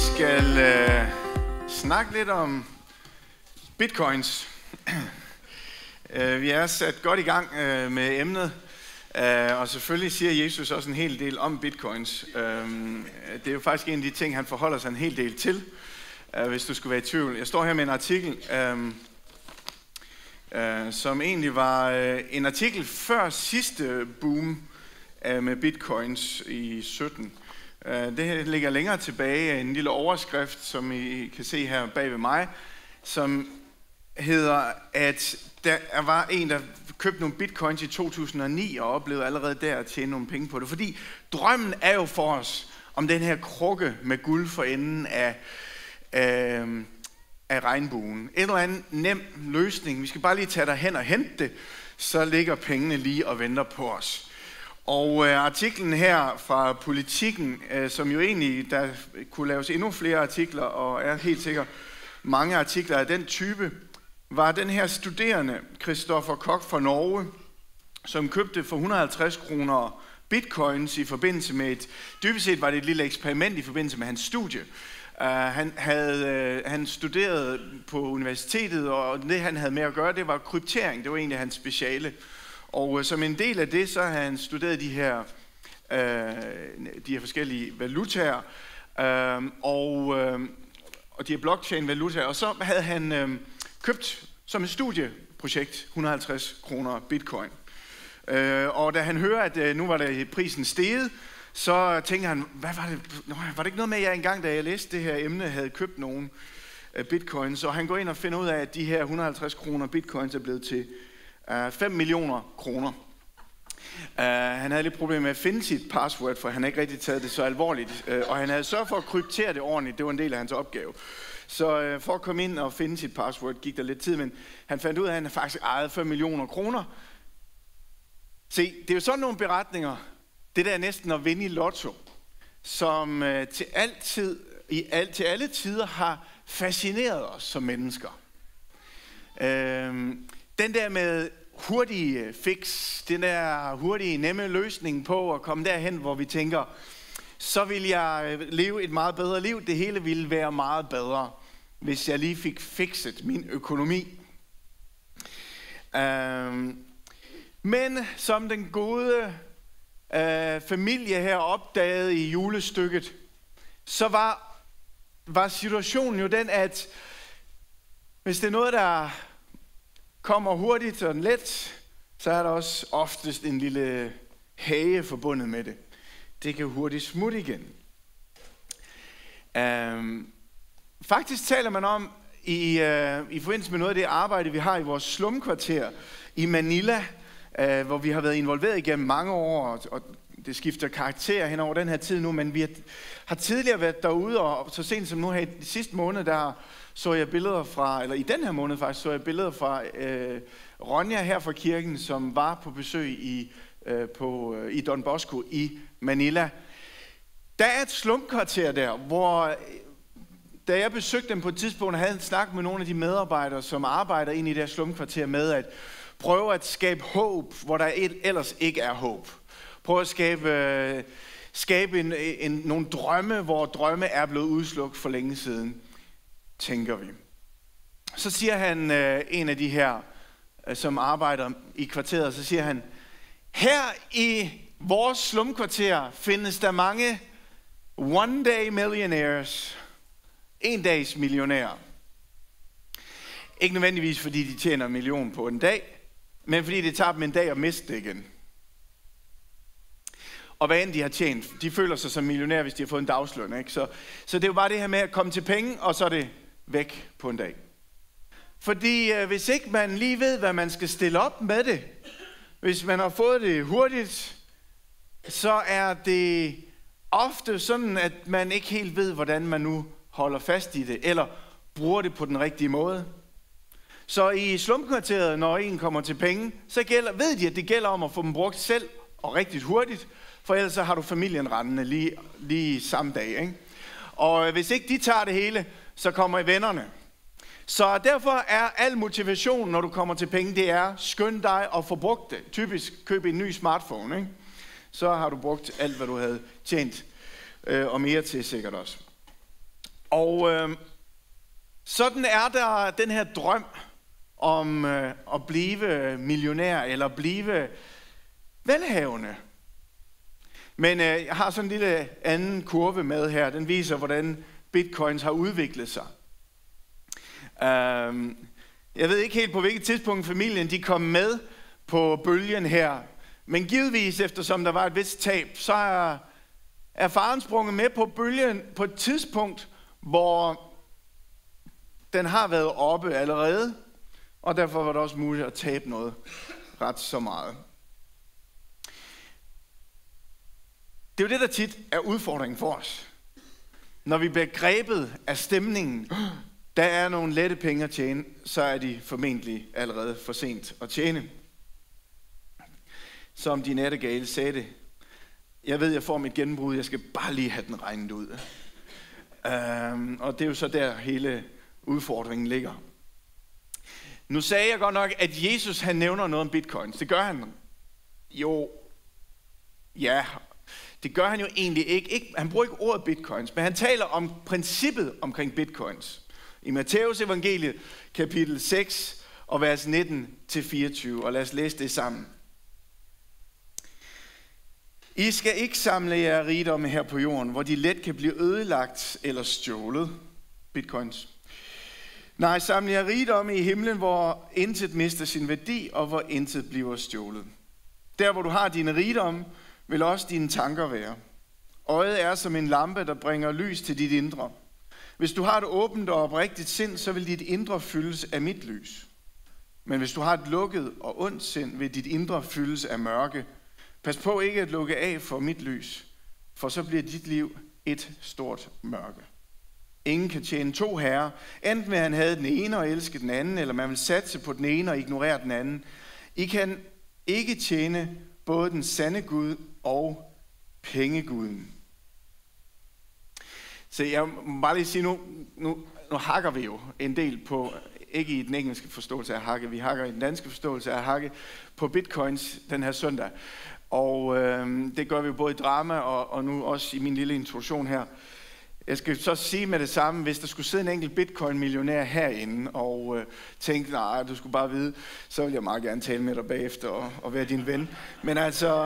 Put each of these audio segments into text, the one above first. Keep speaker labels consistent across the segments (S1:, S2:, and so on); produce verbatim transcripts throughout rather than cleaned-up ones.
S1: skal øh, snakke lidt om bitcoins. uh, vi er sat godt i gang uh, med emnet, uh, og selvfølgelig siger Jesus også en hel del om bitcoins. Uh, det er jo faktisk en af de ting, han forholder sig en hel del til, uh, hvis du skulle være i tvivl. Jeg står her med en artikel, uh, uh, som egentlig var uh, en artikel før sidste boom uh, med bitcoins i sytten. Det her ligger længere tilbage, en lille overskrift, som I kan se her bag ved mig, som hedder, at der var en, der købte nogle bitcoins i to tusind og ni og oplevede allerede der at tjene nogle penge på det. Fordi drømmen er jo for os om den her krukke med guld for enden af, af, af regnbuen. En eller anden nem løsning. Vi skal bare lige tage derhen og hente det, så ligger pengene lige og venter på os. Og øh, artiklen her fra Politikken, øh, som jo egentlig, der kunne laves endnu flere artikler, og er helt sikkert mange artikler af den type, var den her studerende, Christoffer Koch fra Norge, som købte for et hundrede og halvtreds kroner bitcoins i forbindelse med et, dybest set var det et lille eksperiment i forbindelse med hans studie. Uh, han, havde, uh, han studerede på universitetet, og det han havde med at gøre, det var kryptering, det var egentlig hans speciale. Og øh, som en del af det, så har han studeret de her, øh, de her forskellige valutaer, øh, og, øh, og de her blockchain-valutaer. Og så havde han øh, købt som et studieprojekt et hundrede og halvtreds kroner bitcoin. Øh, og da han hører, at øh, nu var der prisen steget, så tænker han, hvad var det? Nå, var det ikke noget med, at jeg engang, da jeg læste det her emne, havde købt nogle øh, bitcoins? Så han går ind og finder ud af, at de her et hundrede og halvtreds kroner bitcoins er blevet til fem millioner kroner. Uh, han havde lidt problemer med at finde sit password, for han havde ikke rigtig taget det så alvorligt. Uh, og han havde sørget for at kryptere det ordentligt. Det var en del af hans opgave. Så uh, for at komme ind og finde sit password gik der lidt tid, men han fandt ud af, at han faktisk ejede fem millioner kroner. Se, det er jo sådan nogle beretninger, det der er næsten at vinde i lotto, som uh, til altid, i al, til alle tider har fascineret os som mennesker. Uh, Den der med hurtige fix, den der hurtige, nemme løsning på at komme derhen, hvor vi tænker, så vil jeg leve et meget bedre liv. Det hele ville være meget bedre, hvis jeg lige fik fikset min økonomi. Um, men som den gode uh, familie her opdagede i julestykket, så var, var situationen jo den, at hvis det er noget, der kommer hurtigt og let, så er der også oftest en lille hage forbundet med det. Det kan hurtigt smutte igen. Um, faktisk taler man om, i, uh, i forbindelse med noget af det arbejde, vi har i vores slumkvarter i Manila, uh, hvor vi har været involveret igennem mange år, og, og det skifter karakter hen over den her tid nu, men vi har, har tidligere været derude, og så sent som nu her i sidste måned, der så jeg billeder fra, eller i den her måned faktisk, så jeg billeder fra øh, Ronja her fra kirken, som var på besøg i, øh, på, øh, i Don Bosco i Manila. Der er et slumkvarter der, hvor da jeg besøgte dem på et tidspunkt, havde jeg snakket med nogle af de medarbejdere, som arbejder ind i det her slumkvarter med at prøve at skabe håb, hvor der ellers ikke er håb. Prøve at skabe, øh, skabe en, en, nogle drømme, hvor drømme er blevet udslukt for længe siden, tænker vi. Så siger han, øh, en af de her, øh, som arbejder i kvarteret, så siger han, her i vores slumkvarter findes der mange one day millionaires, en dags millionærer. Ikke nødvendigvis fordi de tjener en million på en dag, men fordi det tager dem en dag at miste det igen. Og hvad end de har tjent, de føler sig som millionærer, hvis de har fået en dagsløn. Ikke? Så, så det er jo bare det her med at komme til penge, og så er det væk på en dag. Fordi øh, hvis ikke man lige ved, hvad man skal stille op med det, hvis man har fået det hurtigt, så er det ofte sådan, at man ikke helt ved, hvordan man nu holder fast i det, eller bruger det på den rigtige måde. Så i slumkvarteret, når en kommer til penge, så gælder, ved de, at det gælder om at få dem brugt selv, og rigtig hurtigt, for ellers så har du familien rendende lige, lige samme dag. Ikke? Og hvis ikke de tager det hele, så kommer I vennerne. Så derfor er al motivation, når du kommer til penge, det er skynd dig og få brugt det. Typisk køb en ny smartphone, ikke? Så har du brugt alt, hvad du havde tjent, øh, og mere til sikkert også. Og øh, sådan er der den her drøm om øh, at blive millionær eller blive velhavende. Men øh, jeg har sådan en lille anden kurve med her. Den viser, hvordan bitcoins har udviklet sig. Øh, jeg ved ikke helt på hvilket tidspunkt familien de kom med på bølgen her. Men givetvis, eftersom der var et vist tab, så er, er faren sprunget med på bølgen på et tidspunkt, hvor den har været oppe allerede, og derfor var det også muligt at tabe noget ret så meget. Det er jo det, der tit er udfordringen for os. Når vi bliver grebet af stemningen, der er nogle lette penge at tjene, så er de formentlig allerede for sent at tjene. Som de nattergale sagde det. Jeg ved, jeg får mit gennembrud, jeg skal bare lige have den regnet ud. Um, og det er jo så der hele udfordringen ligger. Nu sagde jeg godt nok, at Jesus han nævner noget om bitcoins. Det gør han jo. Ja, det gør han jo egentlig ikke. ikke. Han bruger ikke ordet bitcoins, men han taler om princippet omkring bitcoins. I Matthæus evangeliet, kapitel seks og vers nitten til fireogtyve. Og lad os læse det sammen. I skal ikke samle jer rigdomme her på jorden, hvor de let kan blive ødelagt eller stjålet. Bitcoins. Nej, samle jer rigdomme i himlen, hvor intet mister sin værdi, og hvor intet bliver stjålet. Der, hvor du har dine rigdomme, vil også dine tanker være. Øjet er som en lampe, der bringer lys til dit indre. Hvis du har et åbent og oprigtigt sind, så vil dit indre fyldes af mit lys. Men hvis du har et lukket og ondt sind, vil dit indre fyldes af mørke. Pas på ikke at lukke af for mit lys, for så bliver dit liv et stort mørke. Ingen kan tjene to herrer. Enten vil han have den ene og elske den anden, eller man vil satse på den ene og ignorere den anden. I kan ikke tjene både den sande Gud og pengeguden. Så jeg må bare lige sige, nu, nu, nu hakker vi jo en del på, ikke i den engelske forståelse af hakke, vi hakker i den danske forståelse af hakke, på bitcoins den her søndag. Og øh, det gør vi jo både i drama og, og nu også i min lille introduktion her. Jeg skal så sige med det samme, hvis der skulle sidde en enkelt bitcoin-millionær herinde og øh, tænke, nej, du skulle bare vide, så vil jeg meget gerne tale med dig bagefter og, og være din ven. Men altså,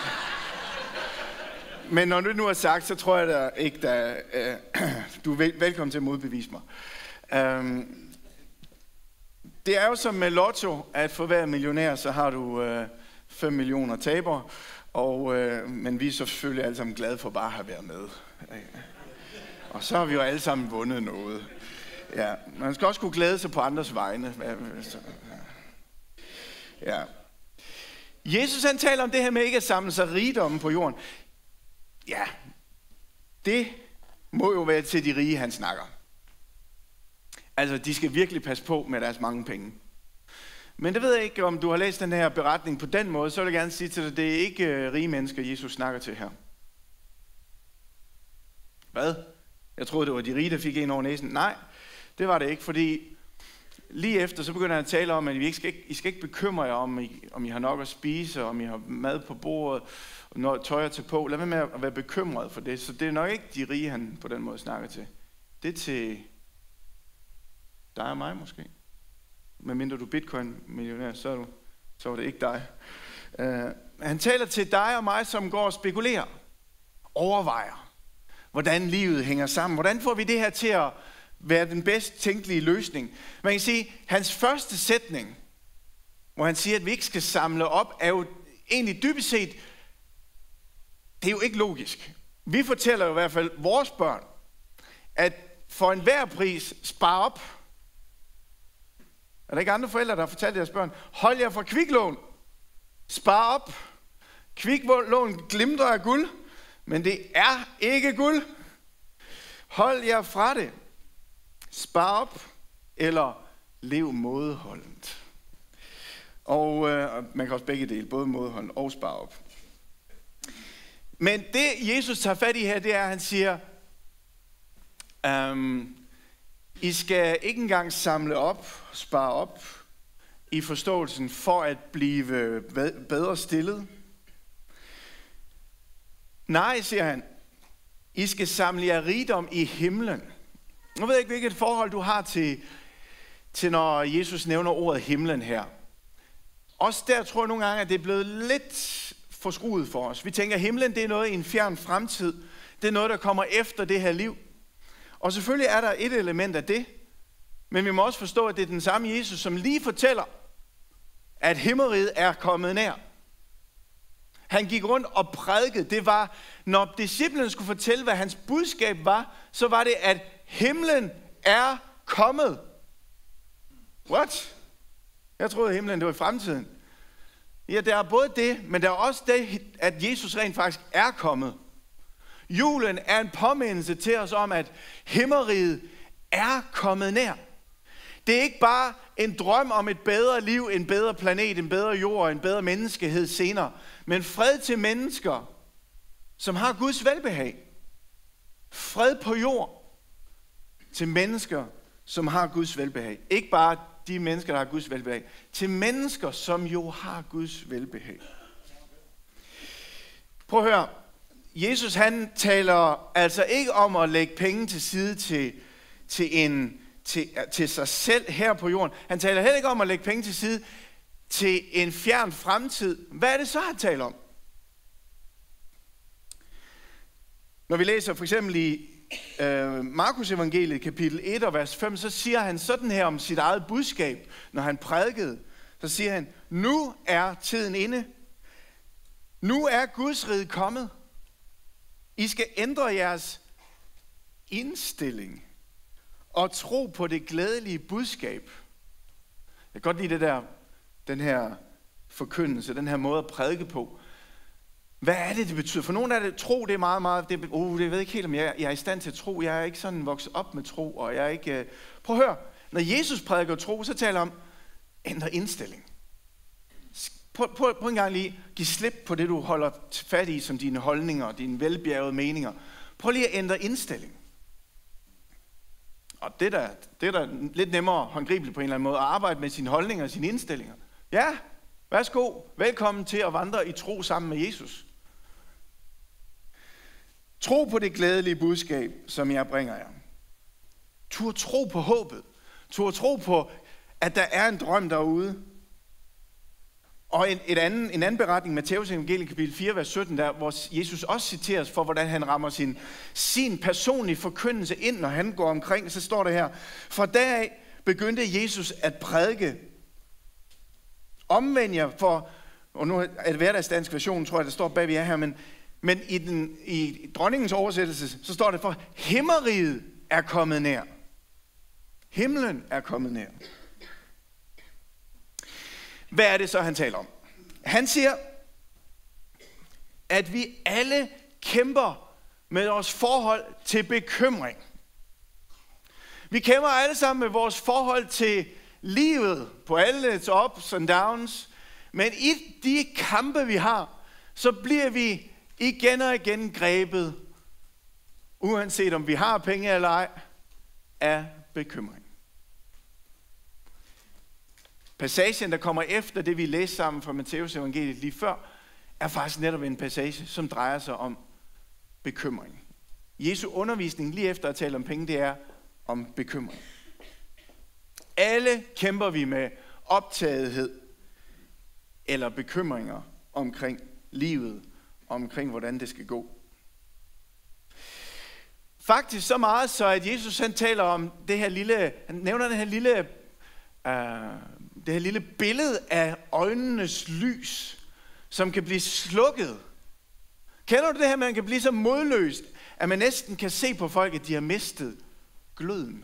S1: men når du nu har sagt, så tror jeg da ikke, der, øh, du er vel, velkommen til at modbevise mig. Um, det er jo som med lotto, at for hver millionær, så har du øh, fem millioner tabere, og, øh, men vi er så selvfølgelig alle sammen glade for bare at have været med. Og så har vi jo alle sammen vundet noget. Ja, man skal også kunne glæde sig på andres vegne. Ja. Jesus han taler om det her med ikke at samle sig rigdomme på jorden. Ja, det må jo være til de rige, han snakker. Altså, de skal virkelig passe på med deres mange penge. Men det ved jeg ikke, om du har læst den her beretning på den måde, så vil jeg gerne sige til dig, det er ikke rige mennesker, Jesus snakker til her. Hvad? Jeg troede, det var de rige, der fik en over næsen. Nej, det var det ikke, fordi lige efter, så begynder han at tale om, at I, ikke skal, I skal ikke bekymre jer om, om I har nok at spise, om I har mad på bordet, og tøj at tage på. Lad være med at være bekymret for det. Så det er nok ikke de rige, han på den måde snakker til. Det er til dig og mig måske. Men mindre du er bitcoin-millionær, så er, du, så er det ikke dig. Uh, han taler til dig og mig, som går og spekulerer, overvejer, hvordan livet hænger sammen. Hvordan får vi det her til at være den bedst tænkelige løsning? Man kan sige, hans første sætning, hvor han siger, at vi ikke skal samle op, er jo egentlig dybest set, det er jo ikke logisk. Vi fortæller jo i hvert fald vores børn, at for enhver pris spare op. Er der ikke andre forældre, der har fortalt deres børn, hold jer fra kviklån, spar op. Kviklån glimter af guld, men det er ikke guld. Hold jer fra det. Spar op, eller lev mådeholdent. Og øh, man kan også begge dele, både mådeholdent og spar op. Men det Jesus tager fat i her, det er, at han siger, øhm, I skal ikke engang samle op, spare op, i forståelsen for at blive bedre stillet. Nej, siger han, I skal samle jer rigdom i himlen, Jeg ved ikke, hvilket forhold du har til, til når Jesus nævner ordet himlen her. Også der tror jeg nogle gange, at det er blevet lidt forskruet for os. Vi tænker, at himlen det er noget i en fjern fremtid. Det er noget, der kommer efter det her liv. Og selvfølgelig er der et element af det. Men vi må også forstå, at det er den samme Jesus, som lige fortæller, at himmeriget er kommet nær. Han gik rundt og prædikede. Det var, når disciplene skulle fortælle, hvad hans budskab var, så var det, at himlen er kommet. What? Jeg troede, at himlen det var i fremtiden. Ja, der er både det, men der er også det, at Jesus rent faktisk er kommet. Julen er en påmindelse til os om, at himmeriget er kommet nær. Det er ikke bare en drøm om et bedre liv, en bedre planet, en bedre jord, en bedre menneskehed senere, men fred til mennesker, som har Guds velbehag. Fred på jord til mennesker, som har Guds velbehag. Ikke bare de mennesker, der har Guds velbehag, til mennesker, som jo har Guds velbehag. Prøv at høre. Jesus han taler altså ikke om at lægge penge til side til, til, en, til, til sig selv her på jorden. Han taler heller ikke om at lægge penge til side til en fjern fremtid. Hvad er det så, han taler om? Når vi læser for eksempel i øh, Markus evangeliet kapitel et og vers fem, så siger han sådan her om sit eget budskab, når han prædikede. Så siger han, nu er tiden inde. Nu er Guds rige kommet. I skal ændre jeres indstilling og tro på det glædelige budskab. Jeg kan godt lide det der, den her forkyndelse, den her måde at prædike på. Hvad er det, det betyder? For nogle af det, tro, det er meget, meget, det, uh, det ved jeg ikke helt, om jeg, jeg er i stand til at tro. Jeg er ikke sådan vokset op med tro, og jeg er ikke... Uh... Prøv at høre, når Jesus prædiker tro, så taler han om, ændre indstilling. Prøv, prøv, prøv en gang lige, giv slip på det, du holder fat i, som dine holdninger, dine velbjergede meninger. Prøv lige at ændre indstilling. Og det er det der lidt nemmere håndgribeligt på en eller anden måde, at arbejde med sine holdninger og sine indstillinger. Ja, værsgo, velkommen til at vandre i tro sammen med Jesus. Tro på det glædelige budskab, som jeg bringer jer. Tur tro på håbet. Tur tro på, at der er en drøm derude. Og en, et anden, en anden beretning, Matteus evangeliet kapitel fire, vers sytten, der, hvor Jesus også citeres for, hvordan han rammer sin, sin personlige forkyndelse ind, når han går omkring, så står der her, fra deraf begyndte Jesus at prædike. Omvend jer for, og nu er det hverdagsdansk version, tror jeg, der står bagved jer her, men, men i, den, i dronningens oversættelse, så står det for, himmeriget er kommet nær. Himlen er kommet nær. Hvad er det så, han taler om? Han siger, at vi alle kæmper med vores forhold til bekymring. Vi kæmper alle sammen med vores forhold til livet på alle dets ups and downs. Men i de kampe, vi har, så bliver vi igen og igen grebet, uanset om vi har penge eller ej, af bekymring. Passagen, der kommer efter det, vi læste sammen fra Matteus evangeliet lige før, er faktisk netop en passage, som drejer sig om bekymring. Jesu undervisning lige efter at tale om penge, det er om bekymring. Alle kæmper vi med optagethed eller bekymringer omkring livet, omkring hvordan det skal gå. Faktisk så meget så, at Jesus han taler om det her lille, han nævner det her lille, uh, det her lille billede af øjnenes lys, som kan blive slukket. Kender du det her, man kan blive så modløst, at man næsten kan se på folk, at de har mistet gløden?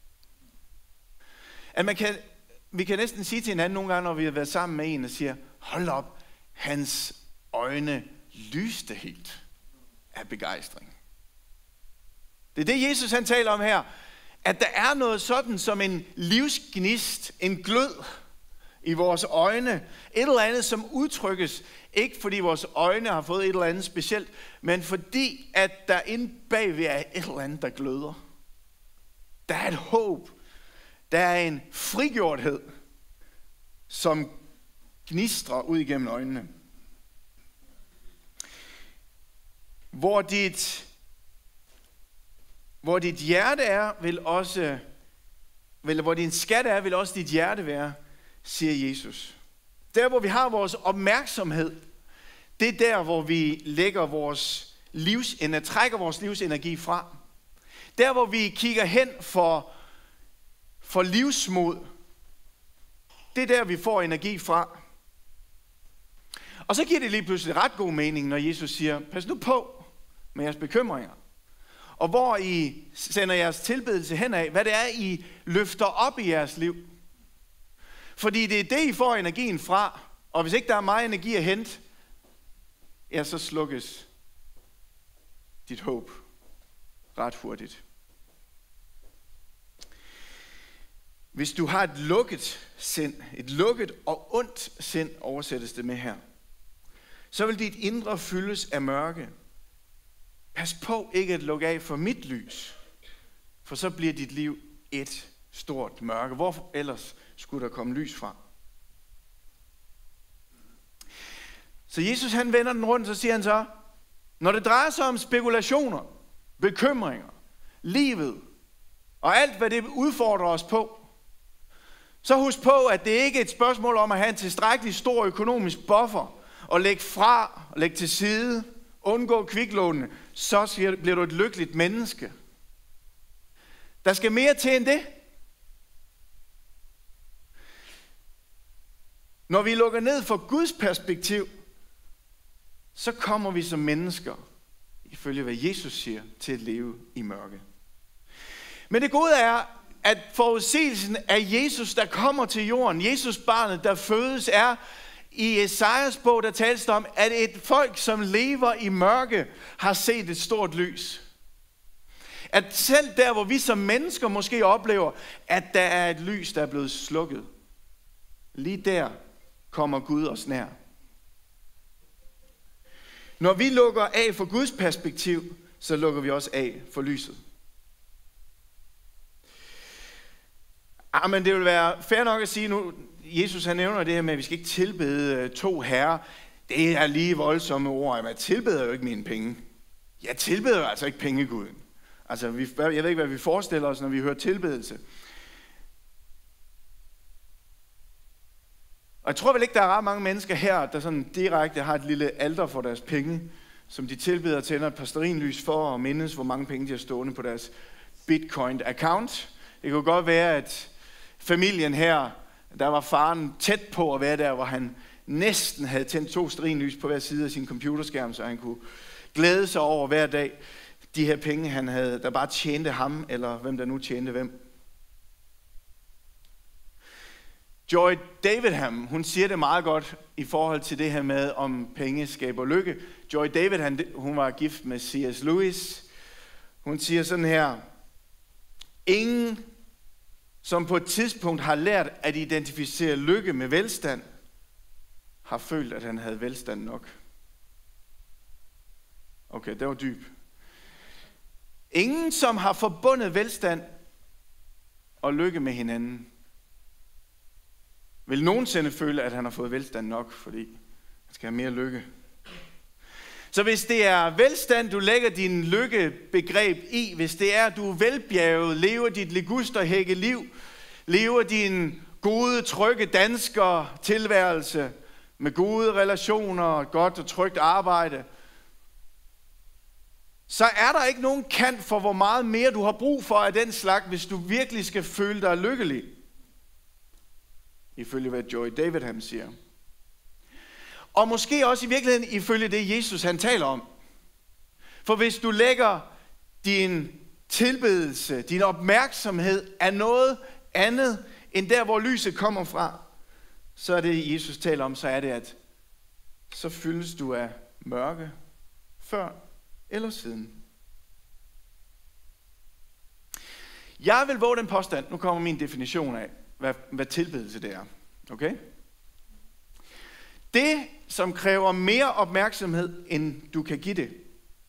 S1: At man kan, vi kan næsten sige til hinanden nogle gange, når vi har været sammen med en, og siger, hold op, hans øjne lyste helt af begejstring. Det er det, Jesus han taler om her. At der er noget sådan som en livsgnist, en glød i vores øjne. Et eller andet, som udtrykkes, ikke fordi vores øjne har fået et eller andet specielt, men fordi, at der inde bagved er et eller andet, der gløder. Der er et håb. Der er en frigjorthed, som gnistrer ud igennem øjnene. Hvor dit hvor dit hjerte er, vil også, eller hvor din skat er, vil også dit hjerte være, siger Jesus. Der, hvor vi har vores opmærksomhed, det er der, hvor vi lægger vores livsenergi, trækker vores livsenergi fra. Der, hvor vi kigger hen for, for livsmod, det er der, vi får energi fra. Og så giver det lige pludselig ret god mening, når Jesus siger, pas nu på med jeres bekymringer. Og hvor I sender jeres tilbedelse hen af, hvad det er, I løfter op i jeres liv. Fordi det er det, I får energien fra. Og hvis ikke der er meget energi at hente, ja, så slukkes dit håb ret hurtigt. Hvis du har et lukket sind, et lukket og ondt sind, oversættes det med her, så vil dit indre fyldes af mørke. Pas på ikke at lukke af for mit lys, for så bliver dit liv et stort mørke. Hvor ellers skulle der komme lys fra? Så Jesus han vender den rundt, så siger han så, når det drejer sig om spekulationer, bekymringer, livet og alt hvad det udfordrer os på, så husk på, at det ikke er et spørgsmål om at have en tilstrækkelig stor økonomisk buffer og lægge fra, og lægge til side, undgå kviklånene, så bliver du et lykkeligt menneske. Der skal mere til end det. Når vi lukker ned for Guds perspektiv, så kommer vi som mennesker, ifølge hvad Jesus siger, til at leve i mørke. Men det gode er, at forudsigelsen af Jesus, der kommer til jorden, Jesus barnet, der fødes, er i Esajas bog, der tales om, at et folk, som lever i mørke, har set et stort lys. At selv der, hvor vi som mennesker måske oplever, at der er et lys, der er blevet slukket, lige der kommer Gud os nær. Når vi lukker af for Guds perspektiv, så lukker vi også af for lyset. Ah, men det vil være fair nok at sige nu, Jesus han nævner det her med, at vi skal ikke tilbede to herrer. Det er lige voldsomme ord. Jeg tilbeder jo ikke mine penge. Jeg tilbeder jo altså ikke pengeguden. Altså, vi, jeg ved ikke, hvad vi forestiller os, når vi hører tilbedelse. Og jeg tror vel ikke, der er ret mange mennesker her, der sådan direkte har et lille alter for deres penge, som de tilbeder og tænder et par stearinlys for at mindes, hvor mange penge de har stående på deres Bitcoin-account. Det kunne godt være, at familien her, der var faren tæt på at være der, hvor han næsten havde tændt to stearinlys på hver side af sin computerskærm, så han kunne glæde sig over hver dag de her penge, han havde, der bare tjente ham, eller hvem der nu tjente hvem. Joy Davidham, hun siger det meget godt i forhold til det her med, om penge skaber lykke. Joy Davidham, hun var gift med C S Lewis. Hun siger sådan her, ingen, som på et tidspunkt har lært at identificere lykke med velstand, har følt, at han havde velstand nok. Okay, det var dyb. Ingen, som har forbundet velstand og lykke med hinanden, vil nogensinde føle, at han har fået velstand nok, fordi han skal have mere lykke. Så hvis det er velstand, du lægger din lykkebegreb i, hvis det er, at du er velbjerget, lever dit ligusterhække liv, lever din gode, trygge dansker tilværelse med gode relationer, godt og trygt arbejde, så er der ikke nogen kant for, hvor meget mere du har brug for af den slags, hvis du virkelig skal føle dig lykkelig. Ifølge hvad Joy Davidham siger. Og måske også i virkeligheden ifølge det, Jesus han taler om. For hvis du lægger din tilbedelse, din opmærksomhed af noget andet, end der, hvor lyset kommer fra, så er det, Jesus taler om, så er det, at så fyldes du af mørke før eller siden. Jeg vil våge den påstand, nu kommer min definition af, hvad, hvad tilbedelse det er. Okay? Det, som kræver mere opmærksomhed, end du kan give det,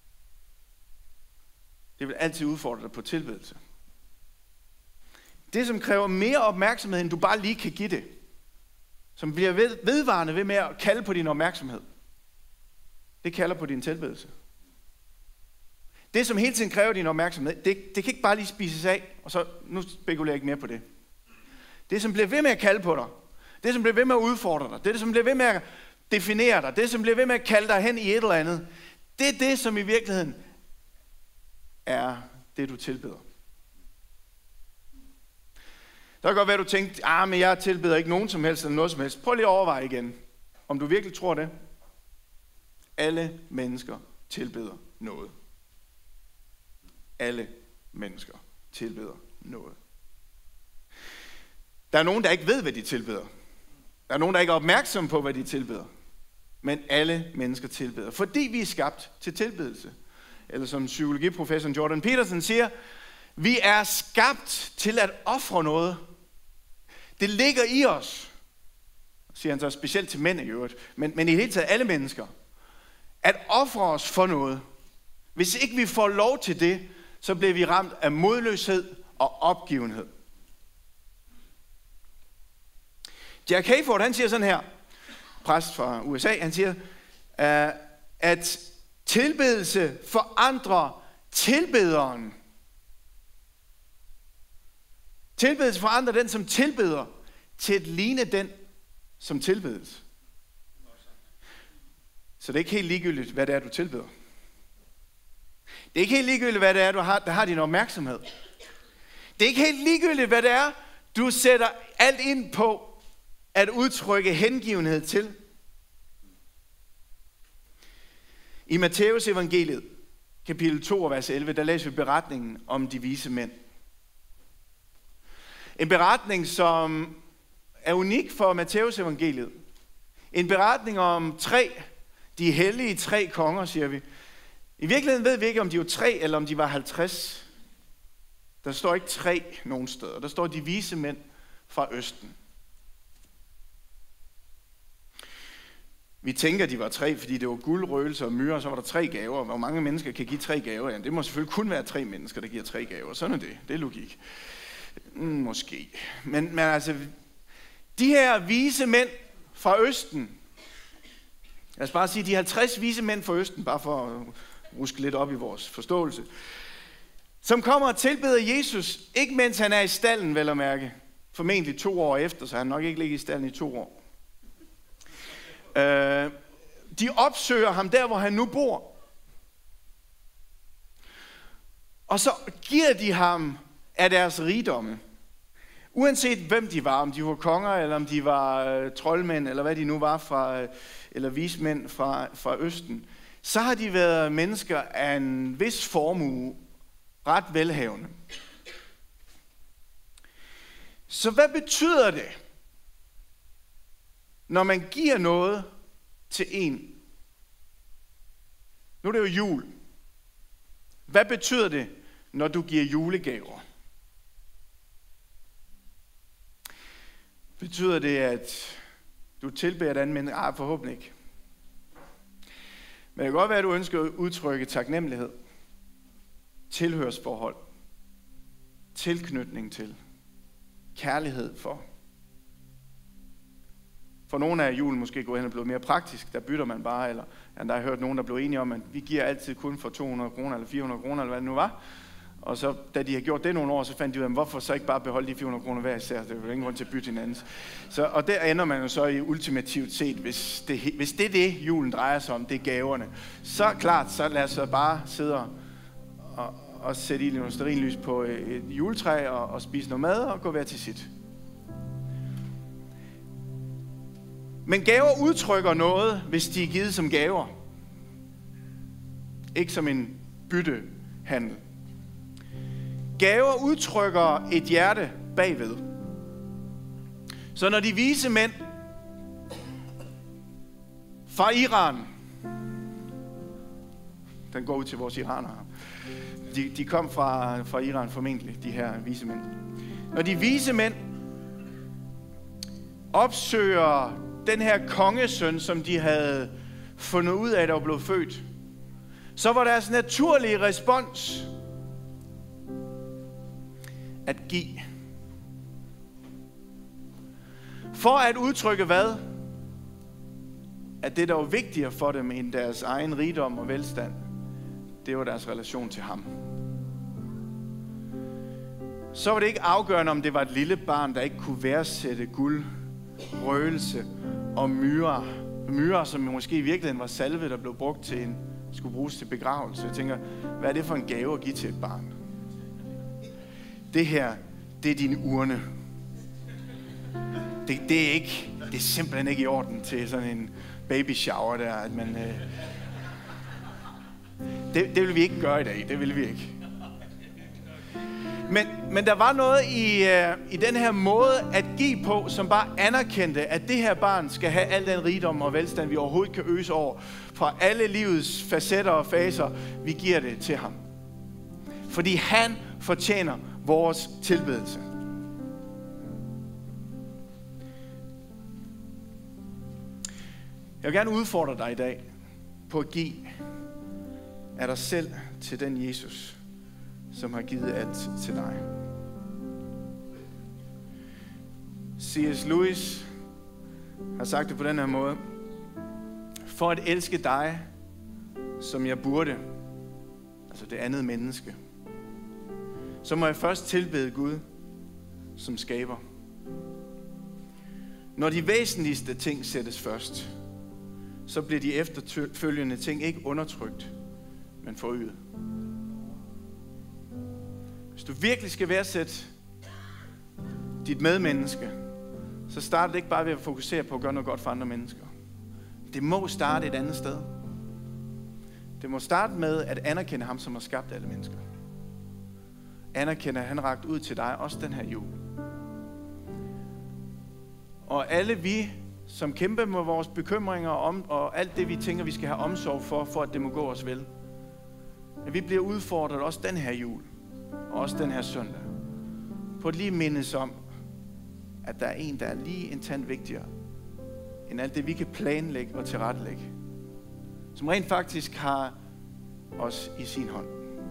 S1: det vil altid udfordre dig på tilbedelse. Det, som kræver mere opmærksomhed, end du bare lige kan give det, som bliver ved, vedvarende ved med at kalde på din opmærksomhed, det kalder på din tilbedelse. Det, som hele tiden kræver din opmærksomhed, det, det kan ikke bare lige spises af, og så nu spekulerer jeg ikke mere på det. Det, som bliver ved med at kalde på dig, det, som bliver ved med at udfordre dig, det, som bliver ved med at definere dig, det, som bliver ved med at kalde dig hen i et eller andet, det er det, som i virkeligheden er det, du tilbeder. Der kan godt være, at du tænkte, ah, men jeg tilbeder ikke nogen som helst eller noget som helst. Prøv lige at overveje igen, om du virkelig tror det. Alle mennesker tilbeder noget. Alle mennesker tilbeder noget. Der er nogen, der ikke ved, hvad de tilbeder. Der er nogen, der ikke er opmærksomme på, hvad de tilbeder. Men alle mennesker tilbeder, fordi vi er skabt til tilbedelse. Eller som psykologiprofessoren Jordan Peterson siger, vi er skabt til at ofre noget. Det ligger i os, siger han så specielt til mænd i øvrigt, men, men i det hele taget alle mennesker, at ofre os for noget. Hvis ikke vi får lov til det, så bliver vi ramt af modløshed og opgivenhed. Jack Hayford, han siger sådan her, præst fra U S A, han siger, at tilbedelse forandrer tilbederen. Tilbedelse forandrer den, som tilbeder, til at ligne den, som tilbedes. Så det er ikke helt ligegyldigt, hvad det er, du tilbeder. Det er ikke helt ligegyldigt, hvad det er, du har, der har din opmærksomhed. Det er ikke helt ligegyldigt, hvad det er, du sætter alt ind på at udtrykke hengivenhed til. I Matthæus evangeliet, kapitel to, vers elleve, der læser vi beretningen om de vise mænd. En beretning, som er unik for Matthæus evangeliet. En beretning om tre, de hellige tre konger, siger vi. I virkeligheden ved vi ikke, om de var tre, eller om de var halvtreds. Der står ikke tre nogen steder. Der står de vise mænd fra Østen. Vi tænker, de var tre, fordi det var guld, røgelse og myre, og så var der tre gaver. Hvor mange mennesker kan give tre gaver? Ja, det må selvfølgelig kun være tre mennesker, der giver tre gaver. Sådan er det. Det er logik. Mm, måske. Men, men altså, de her vise mænd fra Østen, lad os bare sige, de halvtreds vise mænd fra Østen, bare for at ruske lidt op i vores forståelse, som kommer og tilbeder Jesus, ikke mens han er i stallen, vel at mærke, formentlig to år efter, så han nok ikke ligger i stallen i to år. Uh, de opsøger ham der, hvor han nu bor. Og så giver de ham af deres rigdomme. Uanset hvem de var, om de var konger, eller om de var uh, troldmænd, eller hvad de nu var, fra, uh, eller vismænd fra, fra Østen, så har de været mennesker af en vis formue, ret velhavende. Så hvad betyder det, når man giver noget til en? Nu er det jo jul. Hvad betyder det, når du giver julegaver? Betyder det, at du tilbeder et andet menneske? Ah, forhåbentlig ikke. Men det kan godt være, at du ønsker at udtrykke taknemmelighed, tilhørsforhold, tilknytning til, kærlighed for. For nogle af julen måske gået hen og blevet mere praktisk. Der bytter man bare, eller ja, der har jeg hørt nogen, der blev enige om, at vi giver altid kun for to hundrede kroner eller fire hundrede kroner, eller hvad det nu var. Og så, da de har gjort det nogle år, så fandt de ud af, hvorfor så ikke bare beholde de fire hundrede kroner hver især? Det er jo ingen grund til at bytte hinanden. Så, og der ender man jo så i ultimativt set, hvis det, hvis det er det, julen drejer sig om, det er gaverne. Så klart, så lad os bare sidde og, og, og sætte i nogle stearinlys på et juletræ og, og spise noget mad og gå hver til sit. Men gaver udtrykker noget, hvis de er givet som gaver. Ikke som en byttehandel. Gaver udtrykker et hjerte bagved. Så når de vise mænd fra Iran, den går ud til vores iranere, de, de kom fra, fra Iran formentlig, de her vise mænd. Når de vise mænd opsøger den her kongesøn, som de havde fundet ud af, der var blevet født, så var deres naturlige respons at give. For at udtrykke hvad? At det, der var vigtigere for dem end deres egen rigdom og velstand, det var deres relation til ham. Så var det ikke afgørende, om det var et lille barn, der ikke kunne værdsætte guld, røgelse og myrer. Myrer, som måske i virkeligheden var salve, der blev brugt til en, skulle bruges til begravelse. Jeg tænker, hvad er det for en gave at give til et barn? Det her, det er din urne. Det, det, er ikke, det er simpelthen ikke i orden til sådan en baby shower der, at man... Øh... Det, det vil vi ikke gøre i dag, det vil vi ikke. Men, men der var noget i, øh, i den her måde at give på, som bare anerkendte, at det her barn skal have al den rigdom og velstand, vi overhovedet kan øse over. Fra alle livets facetter og faser, vi giver det til ham. Fordi han fortjener vores tilbedelse. Jeg vil gerne udfordre dig i dag på at give af dig selv til den Jesus, som har givet alt til dig. C S Lewis har sagt det på den her måde. For at elske dig, som jeg burde, altså det andet menneske, så må jeg først tilbede Gud, som skaber. Når de væsentligste ting sættes først, så bliver de efterfølgende ting ikke undertrykt, men forøget. Hvis du virkelig skal værdsætte dit medmenneske, så starter det ikke bare ved at fokusere på at gøre noget godt for andre mennesker. Det må starte et andet sted. Det må starte med at anerkende ham, som har skabt alle mennesker. Anerkende, at han rakte ud til dig, også den her jul. Og alle vi, som kæmper med vores bekymringer om, og alt det, vi tænker, vi skal have omsorg for, for at det må gå os vel. At vi bliver udfordret også den her jul, og også den her søndag, på at lige mindes om, at der er en, der er lige en tand vigtigere, end alt det, vi kan planlægge og tilrettelægge. Som rent faktisk har os i sin hånd.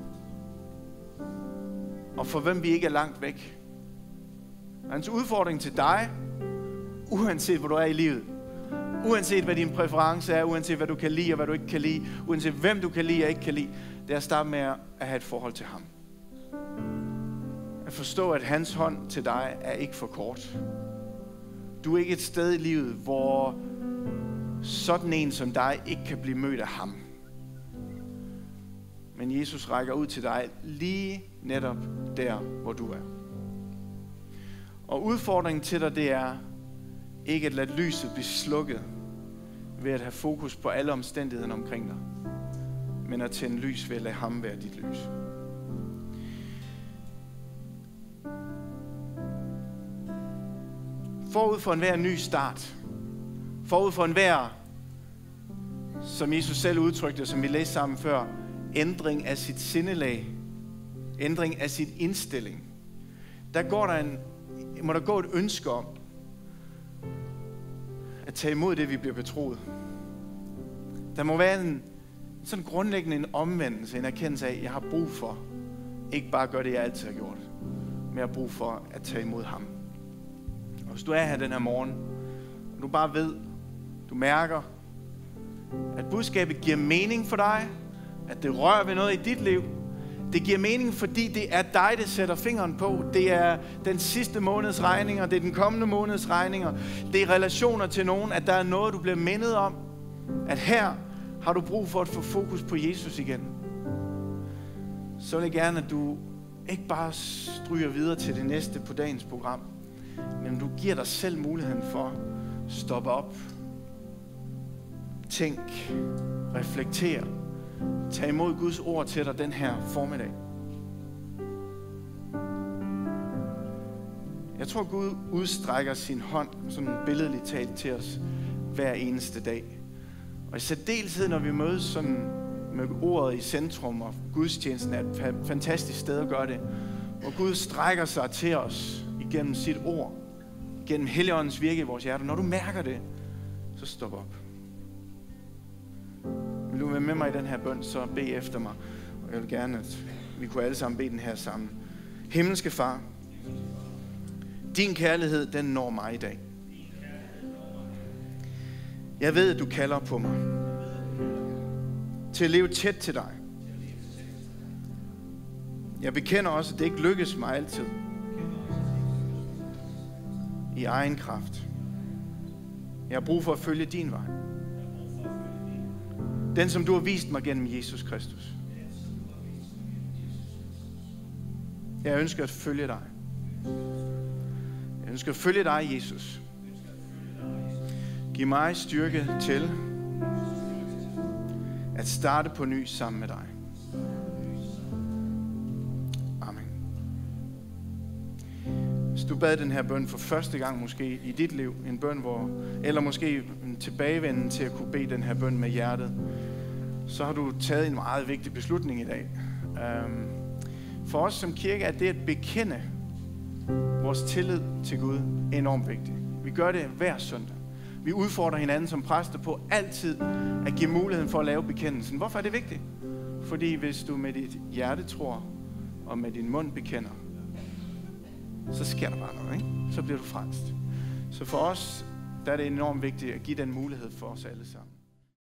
S1: Og for hvem vi ikke er langt væk. Hans udfordring til dig, uanset hvor du er i livet, uanset hvad din præference er, uanset hvad du kan lide og hvad du ikke kan lide, uanset hvem du kan lide og ikke kan lide, det er at starte med at have et forhold til ham. At forstå, at hans hånd til dig er ikke for kort. Du er ikke et sted i livet, hvor sådan en som dig ikke kan blive mødt af ham. Men Jesus rækker ud til dig lige netop der, hvor du er. Og udfordringen til dig, det er ikke at lade lyset blive slukket ved at have fokus på alle omstændighederne omkring dig, men at tænde lys ved at lade ham være dit lys. Forud for enhver ny start, forud for enhver, som Jesus selv udtrykte, som vi læste sammen før, ændring af sit sindelag, ændring af sit indstilling, der går der en, må der gå et ønske om at tage imod det, vi bliver betroet. Der må være en sådan grundlæggende en omvendelse, en erkendelse af, at jeg har brug for, ikke bare at gøre det, jeg altid har gjort, men jeg har brug for at tage imod ham. Og hvis du er her den her morgen, og du bare ved, du mærker, at budskabet giver mening for dig, at det rører ved noget i dit liv, det giver mening, fordi det er dig, der sætter fingeren på. Det er den sidste måneds regninger, det er den kommende måneds regninger, det er relationer til nogen, at der er noget, du bliver mindet om, at her har du brug for at få fokus på Jesus igen. Så vil jeg gerne, at du ikke bare stryger videre til det næste på dagens program, men du giver dig selv muligheden for at stoppe op, tænk, reflektere, tag imod Guds ord til dig den her formiddag. Jeg tror, Gud udstrækker sin hånd, sådan billedligt talt, til os hver eneste dag. Og i særdeleshed, når vi mødes sådan med ordet i centrum, og gudstjenesten er et fantastisk sted at gøre det, hvor Gud strækker sig til os igennem sit ord, gennem Helligåndens virke i vores hjerter. Når du mærker det, så stop op. Vil du være med mig i den her bøn, så bed efter mig. Og jeg vil gerne, at vi kunne alle sammen bede den her sammen. Himmelske Far, din kærlighed, den når mig i dag. Jeg ved, at du kalder på mig til at leve tæt til dig. Jeg bekender også, at det ikke lykkes mig altid i egen kraft. Jeg har brug for at følge din vej. Den, som du har vist mig gennem Jesus Kristus. Jeg ønsker at følge dig. Jeg ønsker at følge dig, Jesus. Giv mig styrke til at starte på ny sammen med dig. Amen. Hvis du bad den her bøn for første gang måske i dit liv, en bøn, hvor, eller måske en tilbagevenden til at kunne bede den her bøn med hjertet, så har du taget en meget vigtig beslutning i dag. For os som kirke er det at bekende vores tillid til Gud enormt vigtigt. Vi gør det hver søndag. Vi udfordrer hinanden som præster på altid at give muligheden for at lave bekendelsen. Hvorfor er det vigtigt? Fordi hvis du med dit hjerte tror og med din mund bekender, så sker der bare noget, ikke? Så bliver du frelst. Så for os der er det enormt vigtigt at give den mulighed for os alle sammen.